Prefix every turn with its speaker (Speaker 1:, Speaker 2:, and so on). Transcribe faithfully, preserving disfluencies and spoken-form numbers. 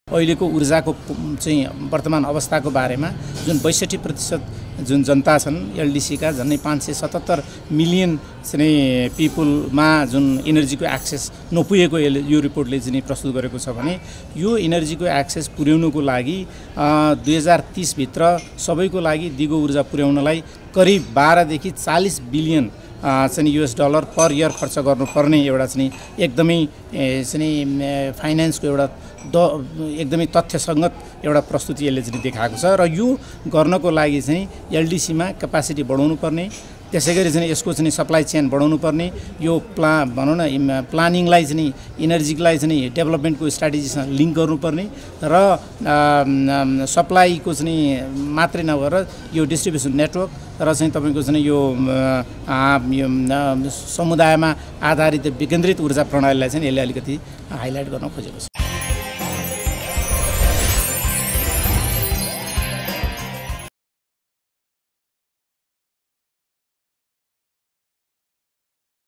Speaker 1: अहिलेको ऊर्जाको चाहिँ वर्तमान अवस्थाको बारेमा जुन बैसठी प्रतिशत जुन जनता छन् एलडीसी का झन्डै पाँच सय सतहत्तर मिलियन चाहिँ पिपुलमा जुन इनर्जीको एक्सेस नपुगेको यो रिपोर्टले चाहिँ प्रस्तुत गरेको छ भने यो इनर्जीको एक्सेस पुर्याउनुको लागि दुई हजार तीस भित्र सबैको लागि दिगो ऊर्जा पुर्याउनलाई करिब बाह्रदेखि चालीस बिलियन चाहिँ युएस डलर पर इयर खर्च गर्नुपर्ने एउटा चाहिँ एकदमै चाहिँ फाइनेन्सको एउटा द एकदमै तथ्यसङ्गत एउटा प्रस्तुति यसले चाहिँ देखाएको छ र यो गर्नको लागि चाहिँ एलडीसीमा क्यापासिटी बढाउनु पर्ने त्यसैगरी चाहिँ यसको चाहिँ सप्लाई चेन बढाउनु पर्ने यो प्ला भनौँ न प्लानिङलाई चाहिँ इनर्जीलाई चाहिँ डेभलपमेन्टको स्ट्राटेजीसँग लिङ्क गर्नुपर्ने र सप्लाईको चाहिँ मात्रै नभएर यो डिस्ट्रिब्युसन नेटवर्क र चाहिँ तपाईँको चाहिँ यो समुदायमा आधारित विकेन्द्रित ऊर्जा प्रणालीलाई चाहिँ यसले अलिकति हाइलाइट गर्न खोजेको छ।